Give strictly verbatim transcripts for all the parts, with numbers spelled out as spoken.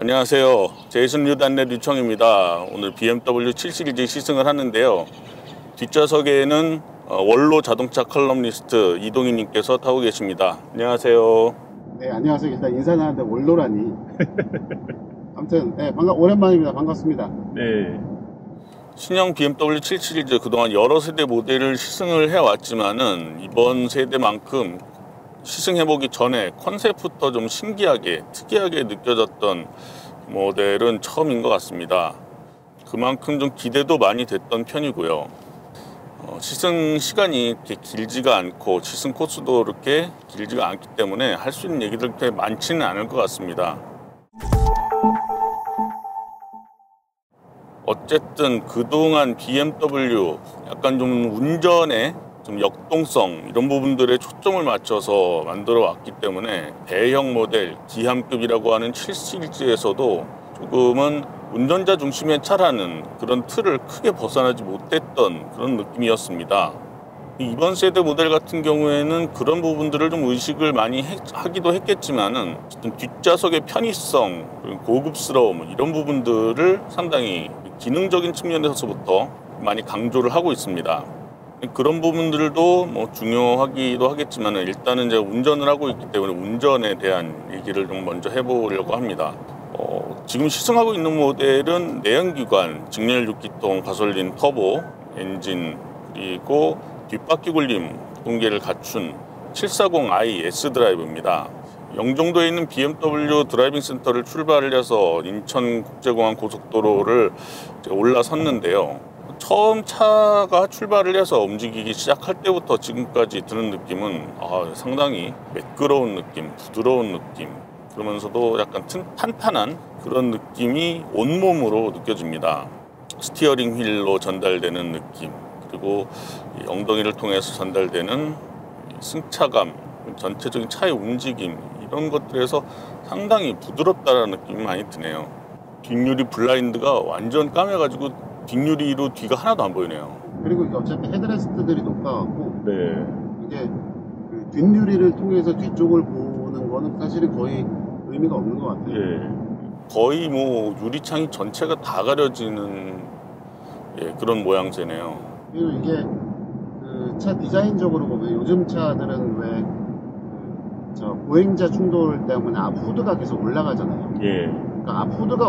안녕하세요. 제이슨 류단의 류청입니다. 오늘 비엠더블유 칠 시리즈 시승을 하는데요. 뒷좌석에는 원로 자동차 컬럼니스트 이동희님께서 타고 계십니다. 안녕하세요. 네, 안녕하세요. 일단 인사는 하는데 원로라니. 아무튼 네, 반가, 오랜만입니다. 반갑습니다. 네. 신형 비엠더블유 칠 시리즈 그동안 여러 세대 모델을 시승을 해왔지만은 이번 세대만큼 시승해보기 전에 컨셉부터 좀 신기하게 특이하게 느껴졌던 모델은 처음인 것 같습니다. 그만큼 좀 기대도 많이 됐던 편이고요. 어, 시승 시간이 이렇게 길지가 않고 시승 코스도 그렇게 길지가 않기 때문에 할 수 있는 얘기들 그렇게 많지는 않을 것 같습니다. 어쨌든 그동안 비엠더블유 약간 좀 운전에 좀 역동성 이런 부분들에 초점을 맞춰서 만들어 왔기 때문에 대형 모델 기함급이라고 하는 칠 시리즈에서도 조금은 운전자 중심의 차라는 그런 틀을 크게 벗어나지 못했던 그런 느낌이었습니다. 이번 세대 모델 같은 경우에는 그런 부분들을 좀 의식을 많이 해, 하기도 했겠지만은 뒷좌석의 편의성, 고급스러움 이런 부분들을 상당히 기능적인 측면에서부터 많이 강조를 하고 있습니다. 그런 부분들도 뭐 중요하기도 하겠지만 일단은 이제 운전을 하고 있기 때문에 운전에 대한 얘기를 좀 먼저 해보려고 합니다. 어, 지금 시승하고 있는 모델은 내연기관, 직렬 육 기통 가솔린 터보 엔진 그리고 뒷바퀴 굴림 동계를 갖춘 칠백사십 아이 에스 드라이브입니다. 영종도에 있는 비엠더블유 드라이빙 센터를 출발을 해서 인천국제공항 고속도로를 올라섰는데요. 처음 차가 출발을 해서 움직이기 시작할 때부터 지금까지 드는 느낌은 아, 상당히 매끄러운 느낌, 부드러운 느낌, 그러면서도 약간 탄탄한 그런 느낌이 온몸으로 느껴집니다. 스티어링 휠로 전달되는 느낌, 그리고 엉덩이를 통해서 전달되는 승차감, 전체적인 차의 움직임 이런 것들에서 상당히 부드럽다는 느낌이 많이 드네요. 뒷유리 블라인드가 완전 까매가지고 뒷유리로 뒤가 하나도 안 보이네요. 그리고 어차피 헤드레스트들이 높아갖고 네. 이게 그 뒷유리를 통해서 뒤쪽을 보는 거는 사실은 거의 의미가 없는 것 같아요. 예. 거의 뭐 유리창이 전체가 다 가려지는 예, 그런 모양새네요. 그리고 이게 그 차 디자인적으로 보면 요즘 차들은 왜 그 저 보행자 충돌 때문에 앞 후드가 계속 올라가잖아요. 예. 그러니까 앞 후드가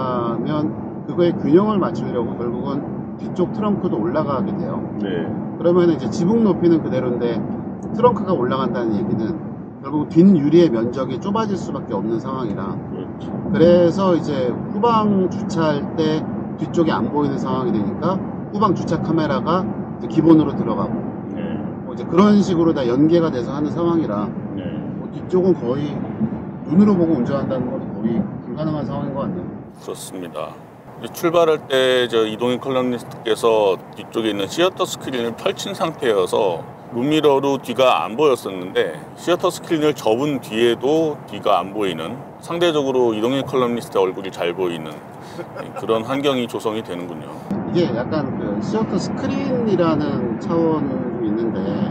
올라가면 그거에 균형을 맞추려고 결국은 뒤쪽 트렁크도 올라가게 돼요. 네. 그러면 이제 지붕 높이는 그대로인데 트렁크가 올라간다는 얘기는 결국 뒷유리의 면적이 좁아질 수밖에 없는 상황이라. 그렇죠. 그래서 이제 후방 주차할 때 뒤쪽이 안 보이는 상황이 되니까 후방 주차 카메라가 이제 기본으로 들어가고 네. 뭐 이제 그런 식으로 다 연계가 돼서 하는 상황이라 네. 뭐 뒤쪽은 거의 눈으로 보고 운전한다는 건 거의 불가능한 상황인 것 같네요. 그렇습니다. 출발할 때 저 이동희 컬럼니스트께서 뒤쪽에 있는 시어터 스크린을 펼친 상태여서 룸미러로 뒤가 안 보였었는데 시어터 스크린을 접은 뒤에도 뒤가 안 보이는, 상대적으로 이동희 컬럼니스트 얼굴이 잘 보이는 그런 환경이 조성이 되는군요. 이게 약간 그 시어터 스크린이라는 차원이 좀 있는데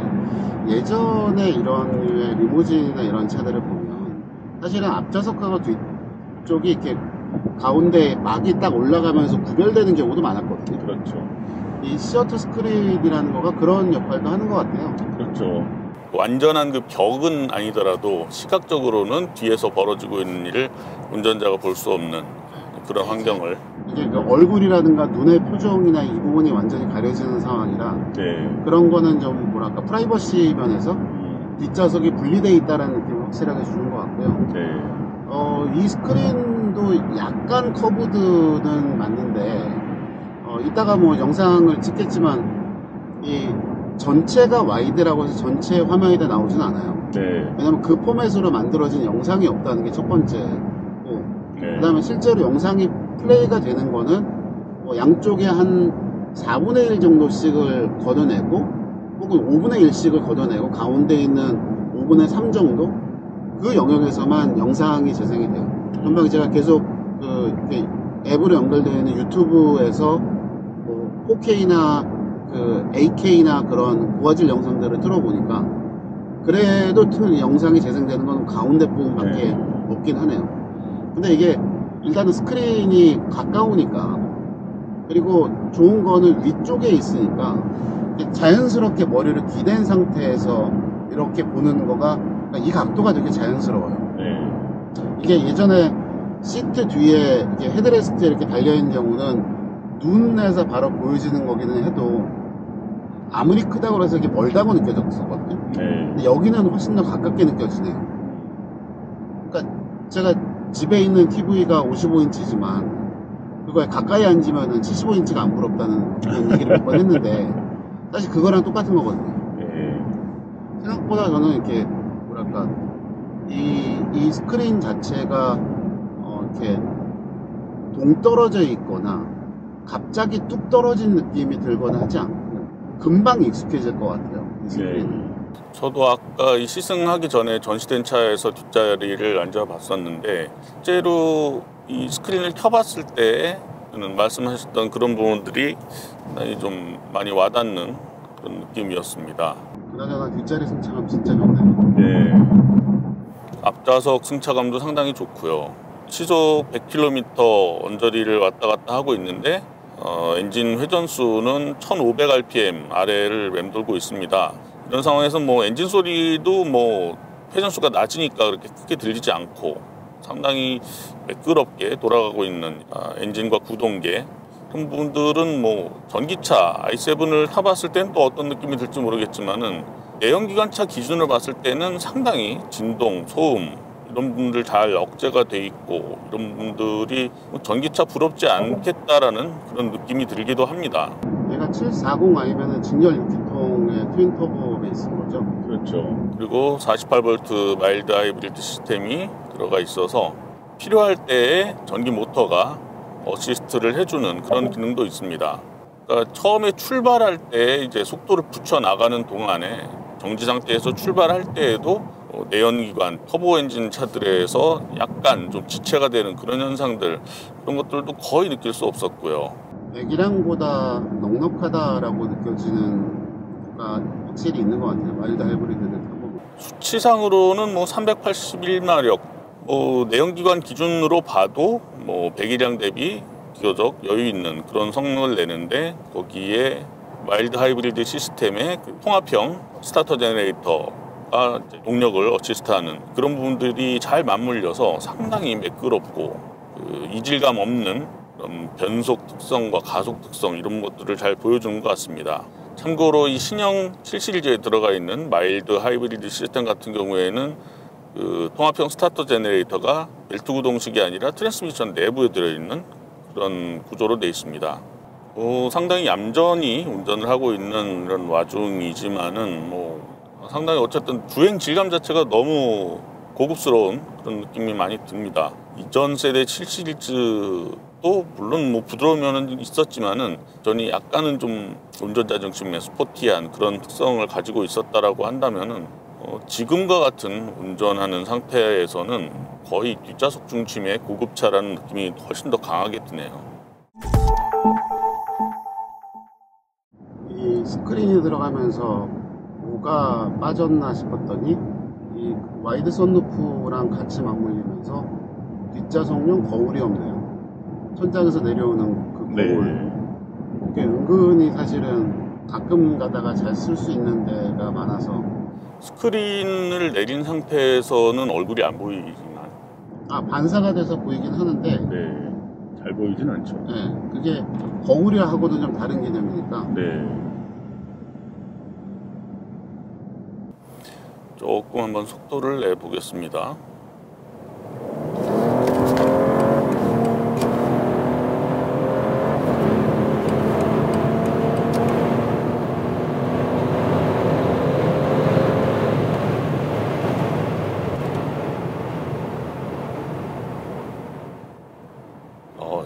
예전에 이런 류의 리무진이나 이런 차들을 보면 사실은 앞좌석하고 뒤쪽이 이렇게 가운데 막이 딱 올라가면서 구별되는 경우도 많았거든요. 그렇죠. 이 시어터 스크린이라는 거가 그런 역할도 하는 것 같아요. 그렇죠. 완전한 그 벽은 아니더라도 시각적으로는 뒤에서 벌어지고 있는 일을 운전자가 볼 수 없는 그런 환경을. 이게 그 얼굴이라든가 눈의 표정이나 이 부분이 완전히 가려지는 상황이라 네. 그런 거는 좀 뭐랄까 프라이버시 면에서 음. 뒷좌석이 분리되어 있다는 느낌을 확실하게 주는 것 같고요. 네. 어, 이 스크린도 약간 커브드는 맞는데 어, 이따가 뭐 영상을 찍겠지만 이 전체가 와이드라고 해서 전체 화면이 다 나오진 않아요. 네. 왜냐면 그 포맷으로 만들어진 영상이 없다는 게 첫 번째고, 네. 그 다음에 실제로 영상이 플레이가 되는 거는 뭐 양쪽에 한 사분의 일 정도씩을 걷어내고 혹은 오분의 일씩을 걷어내고 가운데 있는 오분의 삼 정도 그 영역에서만 영상이 재생이 돼요. 금방 제가 계속 그 이렇게 앱으로 연결되어 있는 유튜브에서 뭐 포케이나 그 에이케이나 그런 고화질 영상들을 틀어보니까 그래도 영상이 재생되는 건 가운데 부분밖에 네. 없긴 하네요. 근데 이게 일단은 스크린이 가까우니까, 그리고 좋은 거는 위쪽에 있으니까 자연스럽게 머리를 기댄 상태에서 이렇게 보는 거가, 그러니까 이 각도가 되게 자연스러워요. 네. 이게 예전에 시트 뒤에 이게 헤드레스트에 이렇게 달려있는 경우는 눈에서 바로 보여지는 거기는 해도 아무리 크다고 해서 이게 멀다고 느껴졌었거든요. 네. 근데 여기는 훨씬 더 가깝게 느껴지네요. 그러니까 제가 집에 있는 티비가 오십오 인치지만 그거에 가까이 앉으면 칠십오 인치가 안 부럽다는 그런 얘기를 몇 번 했는데, 사실 그거랑 똑같은 거거든요. 네. 생각보다 저는 이렇게 뭐랄까 이, 이 스크린 자체가 어, 이렇게 동떨어져 있거나 갑자기 뚝 떨어진 느낌이 들거나 하지 않고 금방 익숙해질 것 같아요, 이 스크린은. 네. 저도 아까 이 시승하기 전에 전시된 차에서 뒷자리를 앉아봤었는데, 실제로 이 스크린을 켜봤을 때는 말씀하셨던 그런 부분들이 상당히 좀 많이 와닿는 그런 느낌이었습니다. 그나저나 뒷자리 승차감 진짜 좋네요. 네. 앞좌석 승차감도 상당히 좋고요. 시속 백 킬로미터 언저리를 왔다 갔다 하고 있는데 어, 엔진 회전수는 천오백 알피엠 아래를 맴돌고 있습니다. 이런 상황에서 뭐 엔진 소리도 뭐 회전수가 낮으니까 그렇게 크게 들리지 않고 상당히 매끄럽게 돌아가고 있는 아, 엔진과 구동계, 그런 부분들은 뭐 전기차 아이 세븐을 타봤을 땐 또 어떤 느낌이 들지 모르겠지만은 내연기관차 기준으로 봤을 때는 상당히 진동, 소음 이런 분들 잘 억제가 돼 있고, 이런 분들이 전기차 부럽지 않겠다라는 그런 느낌이 들기도 합니다. 얘가 칠백사십 아이면은 직렬 육 기통의 트윈 터보 베이스인 거죠? 그렇죠. 그리고 사십팔 볼트 마일드 하이브리드 시스템이 들어가 있어서 필요할 때에 전기 모터가 어시스트를 해주는 그런 기능도 있습니다. 그러니까 처음에 출발할 때 이제 속도를 붙여 나가는 동안에 정지 상태에서 출발할 때에도 내연기관 터보 엔진 차들에서 약간 좀 지체가 되는 그런 현상들, 그런 것들도 거의 느낄 수 없었고요. 배기량보다 넉넉하다라고 느껴지는 가 확실히 있는 것 같아요. 마일드 하이브리드를 타보면. 수치상으로는 뭐 삼백팔십일 마력, 뭐 내연기관 기준으로 봐도 뭐 배기량 대비 비교적 여유 있는 그런 성능을 내는데, 거기에 마일드 하이브리드 시스템의 그 통합형 스타터 제너레이터가 동력을 어시스트하는 그런 부분들이 잘 맞물려서 상당히 매끄럽고 그 이질감 없는 그런 변속 특성과 가속 특성, 이런 것들을 잘 보여주는 것 같습니다. 참고로 이 신형 칠 시리즈에 들어가 있는 마일드 하이브리드 시스템 같은 경우에는 그 통합형 스타터 제너레이터가 벨트 구동식이 아니라 트랜스미션 내부에 들어있는 그런 구조로 되어 있습니다. 어, 상당히 얌전히 운전을 하고 있는 이런 와중이지만은 뭐 상당히 어쨌든 주행 질감 자체가 너무 고급스러운 그런 느낌이 많이 듭니다. 이전 세대 칠 시리즈도 물론 뭐 부드러운 면은 있었지만은 전이 약간은 좀 운전자 중심의 스포티한 그런 특성을 가지고 있었다라고 한다면은 어, 지금과 같은 운전하는 상태에서는 거의 뒷좌석 중심의 고급차라는 느낌이 훨씬 더 강하게 드네요. 이 스크린이 들어가면서 뭐가 빠졌나 싶었더니 이 와이드 선루프랑 같이 맞물리면서 뒷좌석용 거울이 없네요. 천장에서 내려오는 그 거울. 네. 그게 은근히 사실은 가끔 가다가 잘 쓸 수 있는 데가 많아서. 스크린을 내린 상태에서는 얼굴이 안 보이지만, 아, 반사가 돼서 보이긴 하는데, 네, 잘 보이진 않죠. 네, 그게 거울이하고는 좀 다른 개념이니까. 네. 조금 한번 속도를 내보겠습니다. 어,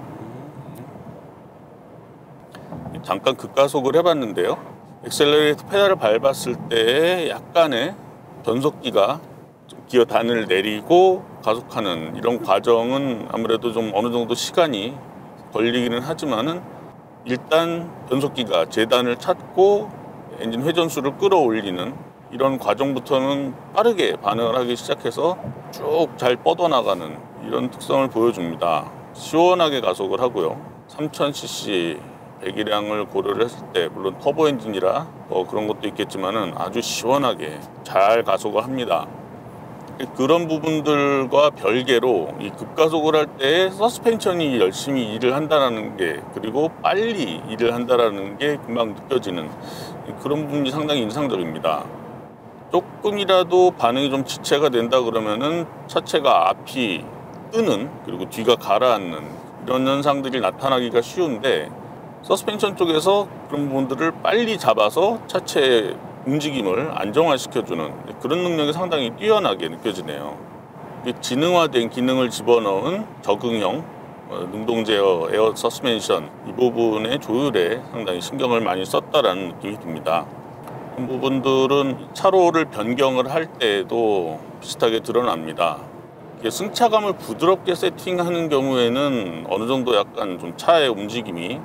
잠깐 급가속을 해봤는데요. 엑셀러레이터 페달을 밟았을 때 약간의 변속기가 좀 기어 단을 내리고 가속하는 이런 과정은 아무래도 좀 어느 정도 시간이 걸리기는 하지만은 일단 변속기가 제단을 찾고 엔진 회전수를 끌어올리는 이런 과정부터는 빠르게 반응을 하기 시작해서 쭉 잘 뻗어나가는 이런 특성을 보여줍니다. 시원하게 가속을 하고요. 삼천 씨씨 배기량을 고려를 했을 때 물론 터보 엔진이라 뭐 그런 것도 있겠지만은 아주 시원하게 잘 가속을 합니다. 그런 부분들과 별개로 이 급가속을 할 때 서스펜션이 열심히 일을 한다는 게, 그리고 빨리 일을 한다는 게 금방 느껴지는 그런 부분이 상당히 인상적입니다. 조금이라도 반응이 좀 지체가 된다 그러면은 차체가 앞이 뜨는, 그리고 뒤가 가라앉는 이런 현상들이 나타나기가 쉬운데, 서스펜션 쪽에서 그런 부분들을 빨리 잡아서 차체의 움직임을 안정화시켜주는 그런 능력이 상당히 뛰어나게 느껴지네요. 지능화된 기능을 집어넣은 적응형 능동 제어 에어 서스펜션, 이 부분의 조율에 상당히 신경을 많이 썼다라는 느낌이 듭니다. 이 부분들은 차로를 변경을 할 때에도 비슷하게 드러납니다. 승차감을 부드럽게 세팅하는 경우에는 어느 정도 약간 좀 차의 움직임이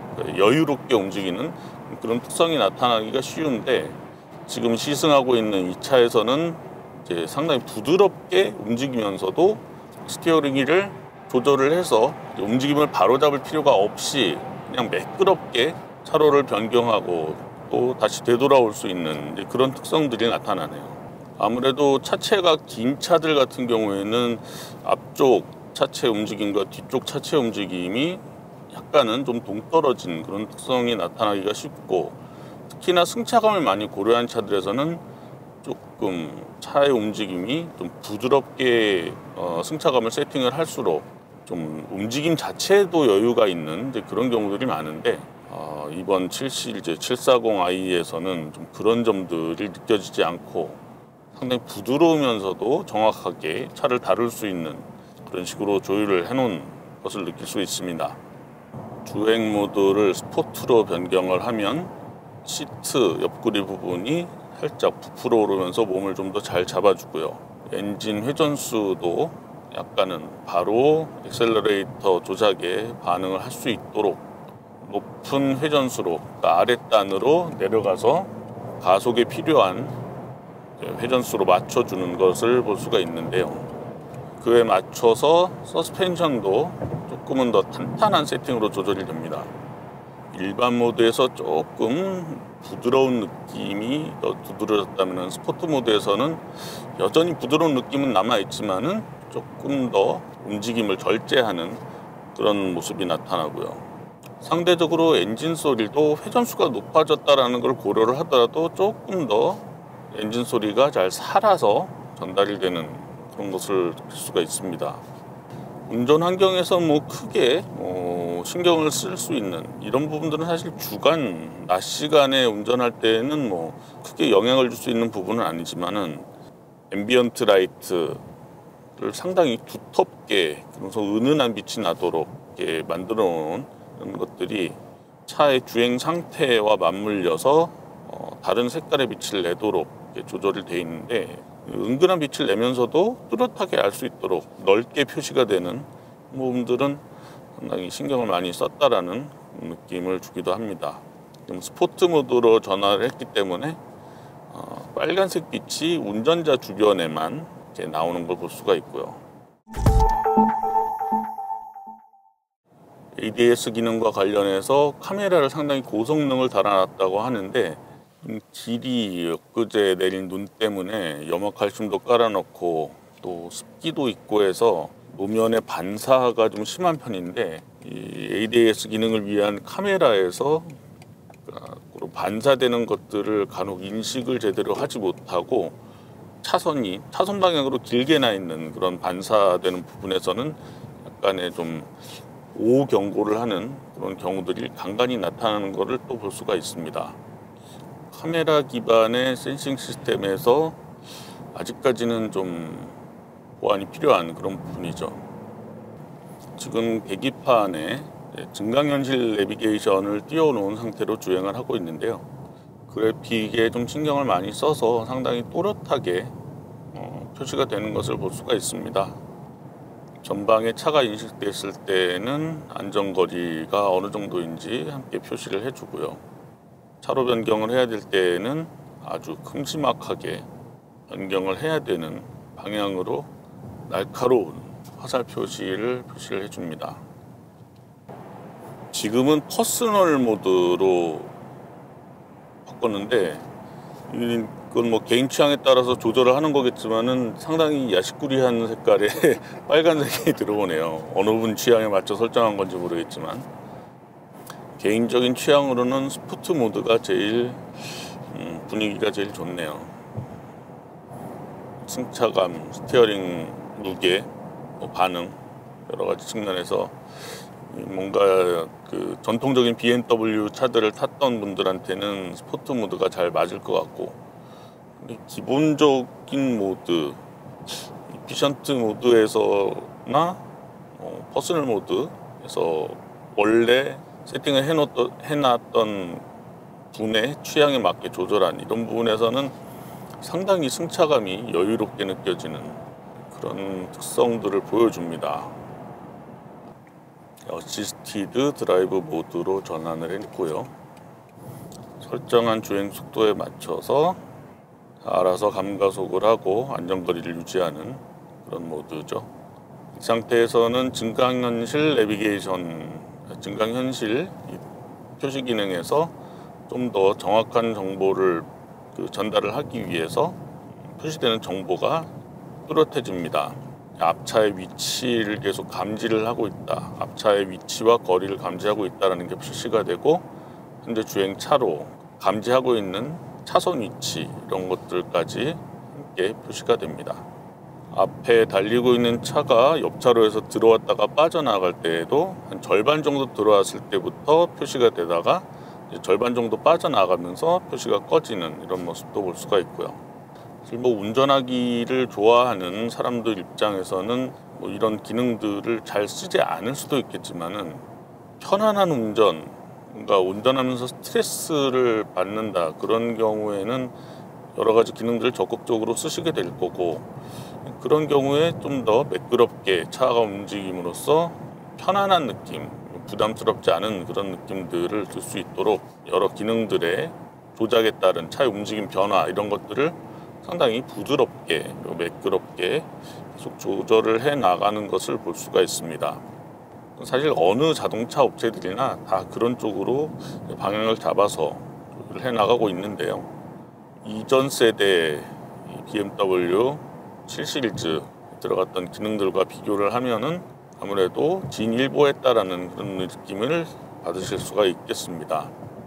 여유롭게 움직이는 그런 특성이 나타나기가 쉬운데, 지금 시승하고 있는 이 차에서는 이제 상당히 부드럽게 움직이면서도 스티어링 휠을 조절을 해서 움직임을 바로잡을 필요가 없이 그냥 매끄럽게 차로를 변경하고 또 다시 되돌아올 수 있는 그런 특성들이 나타나네요. 아무래도 차체가 긴 차들 같은 경우에는 앞쪽 차체 움직임과 뒤쪽 차체 움직임이 약간은 좀 동떨어진 그런 특성이 나타나기가 쉽고, 특히나 승차감을 많이 고려한 차들에서는 조금 차의 움직임이 좀 부드럽게 어, 승차감을 세팅을 할수록 좀 움직임 자체에도 여유가 있는 이제 그런 경우들이 많은데, 어, 이번 칠 시 이제 칠백사십 아이에서는 좀 그런 점들이 느껴지지 않고 상당히 부드러우면서도 정확하게 차를 다룰 수 있는 그런 식으로 조율을 해놓은 것을 느낄 수 있습니다. 주행 모드를 스포트로 변경을 하면 시트 옆구리 부분이 살짝 부풀어 오르면서 몸을 좀 더 잘 잡아주고요. 엔진 회전수도 약간은 바로 액셀러레이터 조작에 반응을 할 수 있도록 높은 회전수로, 그러니까 아랫단으로 내려가서 가속에 필요한 회전수로 맞춰주는 것을 볼 수가 있는데요. 그에 맞춰서 서스펜션도 조금은 더 탄탄한 세팅으로 조절이 됩니다. 일반 모드에서 조금 부드러운 느낌이 더 두드러졌다면 스포트 모드에서는 여전히 부드러운 느낌은 남아있지만은 조금 더 움직임을 절제하는 그런 모습이 나타나고요. 상대적으로 엔진 소리도 회전수가 높아졌다는 걸 고려를 하더라도 조금 더 엔진 소리가 잘 살아서 전달이 되는 그런 것을 느낄 수가 있습니다. 운전 환경에서 뭐 크게 뭐 신경을 쓸 수 있는 이런 부분들은 사실 주간 낮 시간에 운전할 때는 뭐 크게 영향을 줄 수 있는 부분은 아니지만은 앰비언트 라이트를 상당히 두텁게, 그래서 은은한 빛이 나도록 이렇게 만들어 놓은 이런 것들이 차의 주행 상태와 맞물려서 어, 다른 색깔의 빛을 내도록 이렇게 조절이 되어 있는데, 은근한 빛을 내면서도 뚜렷하게 알 수 있도록 넓게 표시가 되는 부분들은 상당히 신경을 많이 썼다라는 느낌을 주기도 합니다. 스포트 모드로 전환을 했기 때문에 어, 빨간색 빛이 운전자 주변에만 이렇게 나오는 걸 볼 수가 있고요. 에이디에스 기능과 관련해서 카메라를 상당히 고성능을 달아놨다고 하는데, 길이 엊그제 내린 눈 때문에 염화칼슘도 깔아놓고 또 습기도 있고 해서 노면의 반사가 좀 심한 편인데, 이 에이디에스 기능을 위한 카메라에서 반사되는 것들을 간혹 인식을 제대로 하지 못하고 차선이 차선 방향으로 길게 나 있는 그런 반사되는 부분에서는 약간의 좀 오후 경고를 하는 그런 경우들이 간간히 나타나는 것을 또 볼 수가 있습니다. 카메라 기반의 센싱 시스템에서 아직까지는 좀 보완이 필요한 그런 부분이죠. 지금 계기판에 증강현실 내비게이션을 띄워놓은 상태로 주행을 하고 있는데요. 그래픽에 좀 신경을 많이 써서 상당히 또렷하게 어, 표시가 되는 것을 볼 수가 있습니다. 전방에 차가 인식됐을 때는 안전거리가 어느 정도인지 함께 표시를 해주고요. 차로 변경을 해야 될 때에는 아주 큼지막하게 변경을 해야 되는 방향으로 날카로운 화살 표시를 표시를 해줍니다. 지금은 퍼스널 모드로 바꿨는데 이건 뭐 개인 취향에 따라서 조절을 하는 거겠지만은 상당히 야식꾸리한 색깔의 빨간색이 들어오네요. 어느 분 취향에 맞춰 설정한 건지 모르겠지만 개인적인 취향으로는 스포츠 모드가 제일 음, 분위기가 제일 좋네요. 승차감, 스티어링 무게, 뭐 반응 여러 가지 측면에서 뭔가 그 전통적인 비엠더블유 차들을 탔던 분들한테는 스포츠 모드가 잘 맞을 것 같고, 근데 기본적인 모드, 이피션트 모드에서나 어, 퍼스널 모드에서 원래 세팅을 해놓던, 해놨던 분의 취향에 맞게 조절한 이런 부분에서는 상당히 승차감이 여유롭게 느껴지는 그런 특성들을 보여줍니다. 어시스티드 드라이브 모드로 전환을 했고요. 설정한 주행 속도에 맞춰서 알아서 감가속을 하고 안전거리를 유지하는 그런 모드죠. 이 상태에서는 증강현실 내비게이션, 증강현실 표시 기능에서 좀 더 정확한 정보를 그 전달을 하기 위해서 표시되는 정보가 뚜렷해집니다. 앞차의 위치를 계속 감지를 하고 있다. 앞차의 위치와 거리를 감지하고 있다는 게 표시가 되고, 현재 주행 차로 감지하고 있는 차선 위치 이런 것들까지 함께 표시가 됩니다. 앞에 달리고 있는 차가 옆차로에서 들어왔다가 빠져나갈 때에도 한 절반 정도 들어왔을 때부터 표시가 되다가 이제 절반 정도 빠져나가면서 표시가 꺼지는 이런 모습도 볼 수가 있고요. 사실 뭐 운전하기를 좋아하는 사람들 입장에서는 뭐 이런 기능들을 잘 쓰지 않을 수도 있겠지만은 편안한 운전, 그러니까 운전하면서 스트레스를 받는다 그런 경우에는 여러 가지 기능들을 적극적으로 쓰시게 될 거고, 그런 경우에 좀 더 매끄럽게 차가 움직임으로써 편안한 느낌, 부담스럽지 않은 그런 느낌들을 줄 수 있도록 여러 기능들의 조작에 따른 차의 움직임 변화 이런 것들을 상당히 부드럽게 매끄럽게 계속 조절을 해 나가는 것을 볼 수가 있습니다. 사실 어느 자동차 업체들이나 다 그런 쪽으로 방향을 잡아서 조절을 해 나가고 있는데요. 이전 세대 비엠더블유 칠 시리즈 들어갔던 기능들과 비교를 하면은 아무래도 진일보했다라는 그런 느낌을 받으실 수가 있겠습니다.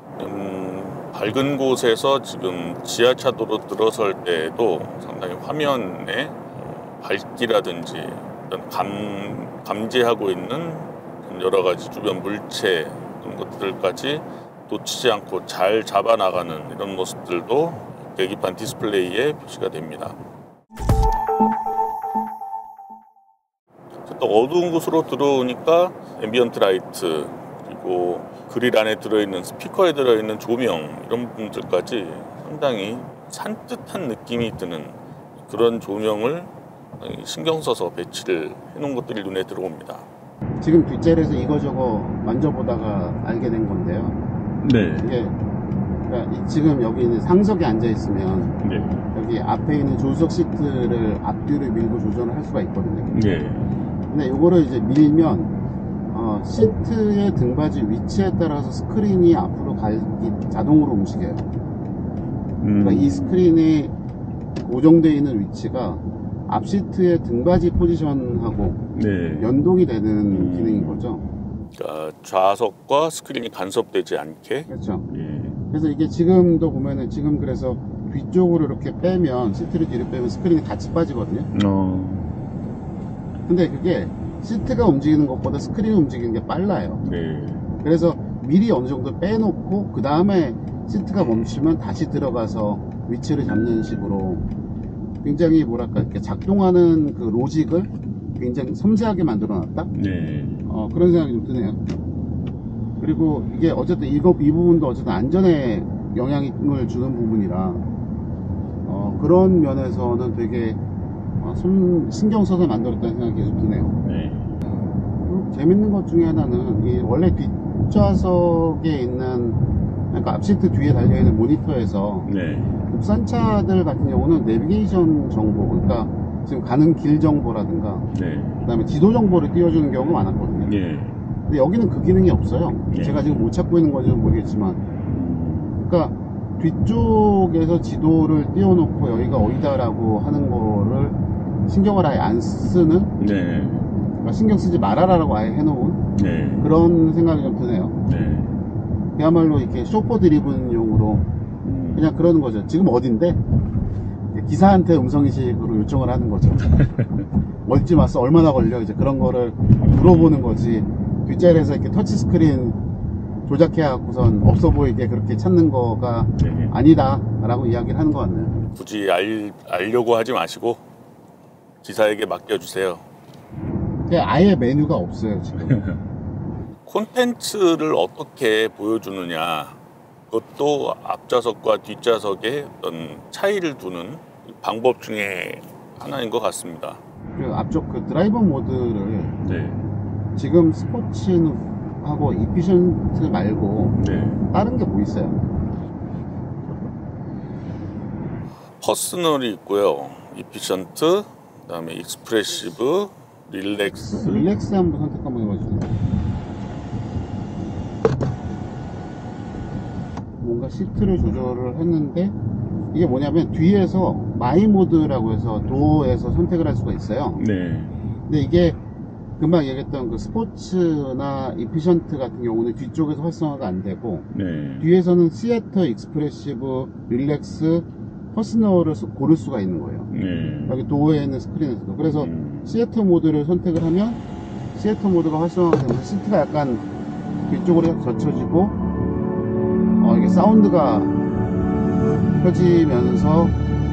음, 밝은 곳에서 지금 지하차도로 들어설 때에도 상당히 화면에 밝기라든지 어떤 감, 감지하고 있는 여러 가지 주변 물체 이런 것들까지 놓치지 않고 잘 잡아나가는 이런 모습들도 계기판 디스플레이에 표시가 됩니다. 또 어두운 곳으로 들어오니까 앰비언트 라이트, 그리고 그릴 안에 들어있는 스피커에 들어있는 조명 이런 부분들까지 상당히 산뜻한 느낌이 드는 그런 조명을 신경 써서 배치를 해놓은 것들이 눈에 들어옵니다. 지금 뒷자리에서 이거저거 만져보다가 알게 된 건데요. 네. 이게 그러니까 이 지금 여기 있는 상석에 앉아 있으면 네. 여기 앞에 있는 조수석 시트를 앞뒤로 밀고 조절을 할 수가 있거든요. 네. 근데 이거를 이제 밀면 어, 시트의 등받이 위치에 따라서 스크린이 앞으로 가, 자동으로 움직여요. 음. 그러니까 이 스크린이 고정되어 있는 위치가 앞 시트의 등받이 포지션하고 네. 연동이 되는 음. 기능인 거죠. 그러니까 좌석과 스크린이 간섭되지 않게. 그렇죠. 예. 그래서 이게 지금도 보면은 지금 그래서 뒤쪽으로 이렇게 빼면 시트를 뒤로 빼면 스크린이 같이 빠지거든요. 어. 근데 그게 시트가 움직이는 것보다 스크린이 움직이는 게 빨라요. 네. 그래서 미리 어느 정도 빼놓고 그 다음에 시트가 멈추면 다시 들어가서 위치를 잡는 식으로 굉장히 뭐랄까 이렇게 작동하는 그 로직을 굉장히 섬세하게 만들어 놨다. 네. 어, 그런 생각이 좀 드네요. 그리고 이게 어쨌든 이거 이 부분도 어쨌든 안전에 영향을 주는 부분이라 어, 그런 면에서는 되게 어, 손, 신경 써서 만들었다는 생각이 계속 드네요. 네. 그리고 재밌는 것 중에 하나는 이 원래 뒷좌석에 있는 그러니까 앞시트 뒤에 달려있는 모니터에서 네. 국산차들 같은 경우는 내비게이션 정보, 그러니까 지금 가는 길 정보라든가 네. 그다음에 지도 정보를 띄워주는 경우가 많았거든요. 예. 근데 여기는 그 기능이 없어요. 예. 제가 지금 못 찾고 있는 건지는 모르겠지만, 그러니까 뒤쪽에서 지도를 띄워놓고 여기가 어디다라고 하는 거를 신경을 아예 안 쓰는, 네. 그러니까 신경 쓰지 말아라라고 아예 해놓은 네. 그런 생각이 좀 드네요. 네. 그야말로 이렇게 쇼퍼 드리븐용으로 음. 그냥 그러는 거죠. 지금 어딘데? 기사한테 음성인식으로 요청을 하는 거죠. 어디쯤 왔어? 얼마나 걸려? 이제 그런 거를 물어보는 거지. 뒷자리에서 이렇게 터치스크린 조작해갖고선 없어 보이게 그렇게 찾는 거가 네. 아니다 라고 이야기를 하는 것 같네요. 굳이 알, 알려고 하지 마시고 기사에게 맡겨주세요. 그냥 아예 메뉴가 없어요 지금. 콘텐츠를 어떻게 보여주느냐, 그것도 앞좌석과 뒷좌석의 어떤 차이를 두는 방법 중에 하나인 것 같습니다. 그 앞쪽 그 드라이버 모드를 네. 지금 스포츠하고 이피션트 말고 네. 다른 게 뭐 있어요? 퍼스널이 있고요, 이피션트, 그다음에 익스프레시브, 릴렉스. 릴렉스 한번 선택 한번 해봐주세요. 뭔가 시트를 조절을 했는데 이게 뭐냐면 뒤에서 마이 모드라고 해서 도어에서 선택을 할 수가 있어요. 네. 근데 이게 금방 얘기했던 그 스포츠나 이피션트 같은 경우는 뒤쪽에서 활성화가 안 되고 네. 뒤에서는 시애터, 익스프레시브, 릴렉스, 퍼스널을 수- 고를 수가 있는 거예요. 네. 여기 도어에 있는 스크린에서도. 그래서 음. 시애터 모드를 선택을 하면 시애터 모드가 활성화가 되면서 시트가 약간 뒤쪽으로 젖혀지고 어, 이게 사운드가 켜지면서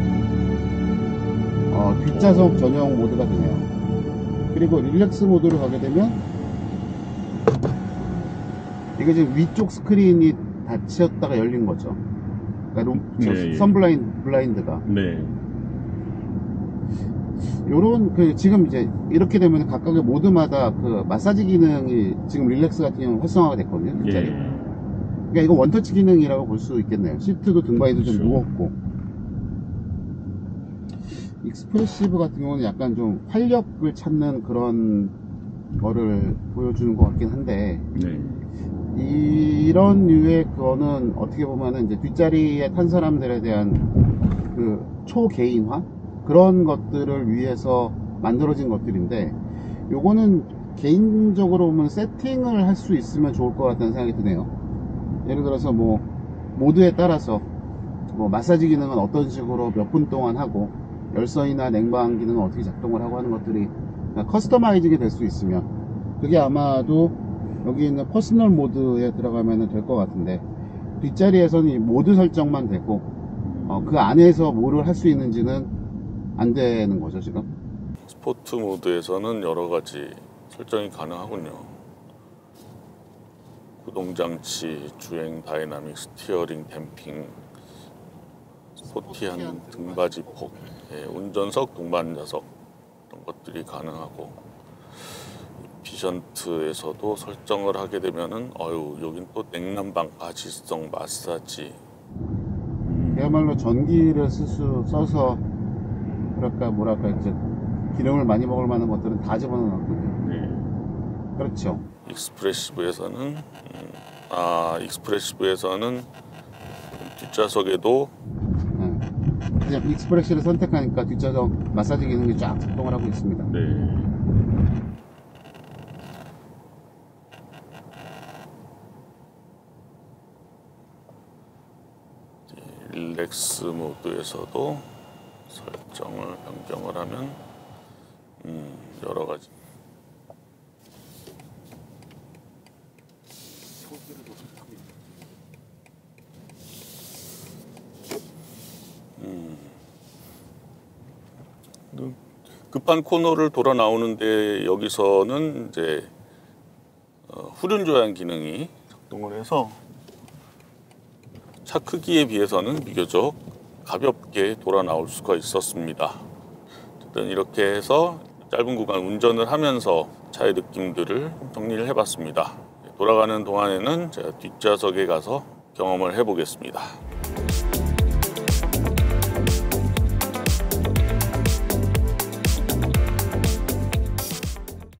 어, 뒷좌석 전용 모드가 되네요. 그리고 릴렉스 모드로 가게 되면 이게 지금 위쪽 스크린이 닫혔다가 열린 거죠. 그러니까 룸, 저 네, 예. 선블라인드 블라인드가 네. 요런 그 지금 이제 이렇게 되면 각각의 모드마다 그 마사지 기능이 지금 릴렉스 같은 경우는 활성화가 됐거든요. 뒷자리. 예. 그러니까 이거 원터치 기능이라고 볼 수 있겠네요. 시트도 등받이도 좀 그렇죠. 무겁고. 익스프레시브 같은 경우는 약간 좀 활력을 찾는 그런 거를 보여주는 것 같긴 한데, 네. 이런 류의 그거는 어떻게 보면은 이제 뒷자리에 탄 사람들에 대한 그 초개인화? 그런 것들을 위해서 만들어진 것들인데, 요거는 개인적으로 보면 세팅을 할 수 있으면 좋을 것 같다는 생각이 드네요. 예를 들어서 뭐 모드에 따라서 뭐 마사지 기능은 어떤 식으로 몇 분 동안 하고 열선이나 냉방 기능은 어떻게 작동을 하고 하는 것들이 커스터마이징이 될 수 있으면 그게 아마도 여기 있는 퍼스널 모드에 들어가면 될 것 같은데, 뒷자리에서는 이 모드 설정만 되고 어, 그 안에서 뭐를 할 수 있는지는 안 되는 거죠 지금. 스포츠 모드에서는 여러 가지 설정이 가능하군요. 구동장치, 주행 다이나믹, 스티어링, 댐핑, 스포티한 등받이 폭, 예, 운전석, 동반자석 이런 것들이 가능하고, 이피션트에서도 설정을 하게 되면은 어유 여긴 또 냉난방, 가지성, 마사지. 그야말로 전기를 쓸 수 써서 그럴까 뭐랄까 이제 기름을 많이 먹을 만한 것들은 다 집어넣었거든요. 네. 그렇죠. 익스프레시브에서는 음, 아 익스프레시브에서는 뒷좌석에도 네. 그냥 익스프레시를 선택하니까 뒷좌석 마사지 기능이 쫙 작동을 하고 있습니다. 네. 릴렉스 모드에서도 설정을 변경을 하면 음, 여러 가지. 음, 급한 코너를 돌아 나오는데 여기서는 이제 어, 후륜 조향 기능이 작동을 해서 차 크기에 비해서는 비교적 가볍게 돌아 나올 수가 있었습니다. 어쨌든 이렇게 해서 짧은 구간 운전을 하면서 차의 느낌들을 정리를 해봤습니다. 돌아가는 동안에는 제가 뒷좌석에 가서 경험을 해보겠습니다.